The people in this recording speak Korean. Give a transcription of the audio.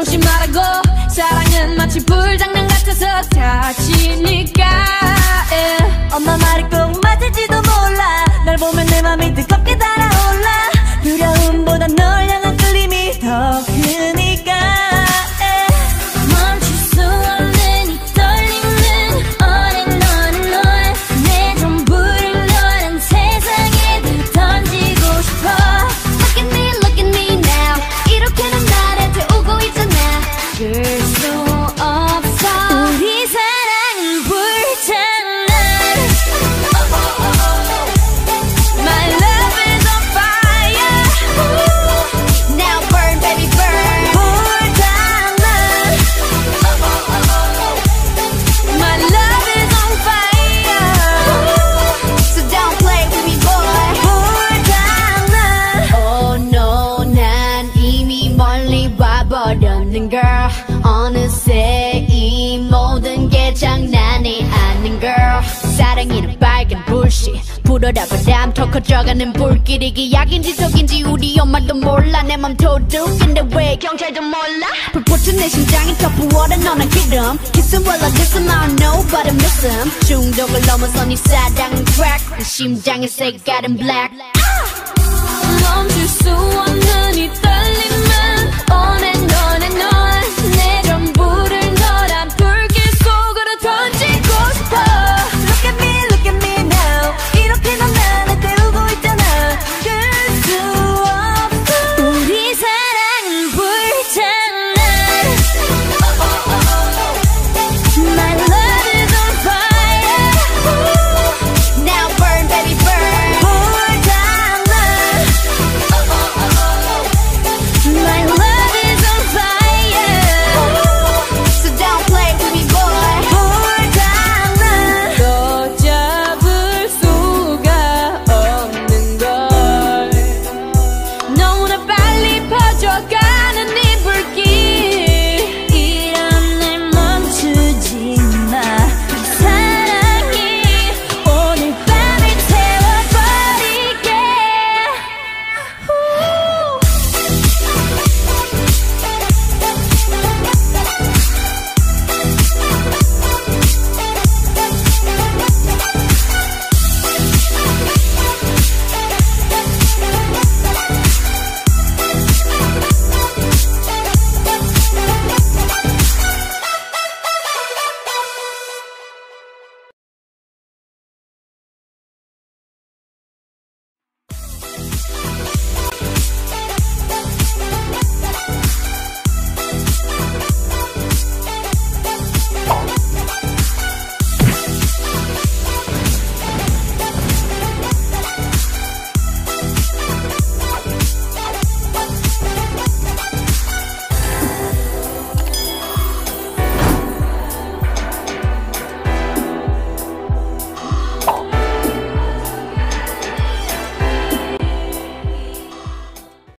조심하라고. 사랑은 마치 불장난 같아서 다치니까. 엄마 말이 꼭 맞을지도 몰라. 널 보면 내 맘이 뜨겁게 달아올라. 두려움보다 널 향한 끌림이 더 크니까. 멈출 수 없는 이 떨림은 오랜 너의 내 전부를 너란 세상에 던지고 싶어. Look at me now. 이렇게는 나를 태우고 있잖아. 줄 수 없어. 우리 사랑은 불장난. My love is on fire. Now burn baby burn. 불장난. My love is on fire. So don't play with me boy. 불장난. Oh no, 난 이미 멀리 와버렸는 girl. 어느새 이 모든 게 장난이 아닌 girl. 사랑이는 빨간 불씨 불어라 바람 더 커져가는 불길이 기약인지 속인지 우리 엄마도 몰라. 내 맘 도둑인데 왜 경찰도 몰라. 불붙은 내 심장이 더 부어라. 너는 기름 Kiss him while I diss him. I don't know but I miss him. 중독을 넘어서 네 사랑은 crack. 내 심장의 색깔은 black. 멈출 수 없는 이 떨림은 오늘